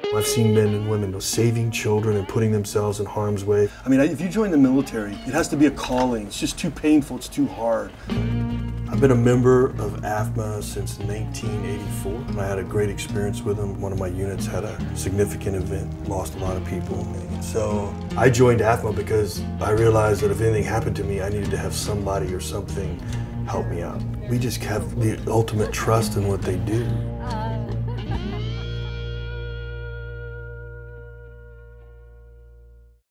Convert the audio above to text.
I've seen men and women saving children and putting themselves in harm's way. I mean, if you join the military, it has to be a calling. It's just too painful, it's too hard. I've been a member of AAFMAA since 1984. I had a great experience with them. One of my units had a significant event, lost a lot of people. So I joined AAFMAA because I realized that if anything happened to me, I needed to have somebody or something help me out. We just have the ultimate trust in what they do.